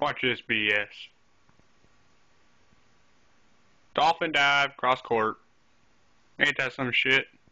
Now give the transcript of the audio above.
Watch this BS. Dolphin Dive, cross court. Ain't that some shit?